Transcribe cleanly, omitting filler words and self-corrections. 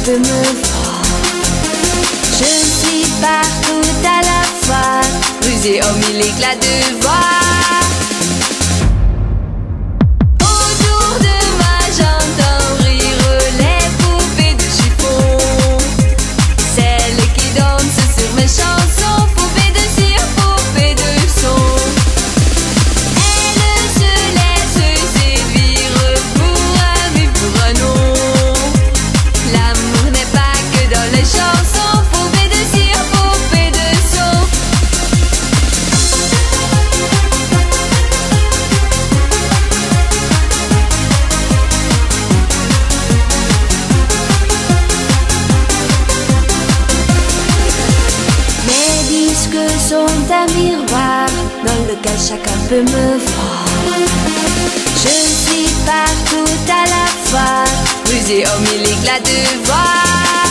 peut me voir. Je suis partout à la fois, rusée aux mille éclats de voix. Autour de moi j'entends rire les poupées de chiffon, celles qui dansent sur mes chansons, poupées de cire, poupées de son. Elles se laissent séduire pour un oui, pour un non. L'amour n'est pas que dans les chansons, poupées de cire, poupées de son. Mes disques sont un miroir dans lequel chacun peut me voir. Je suis partout à la fois, rusée aux mille éclats de voix.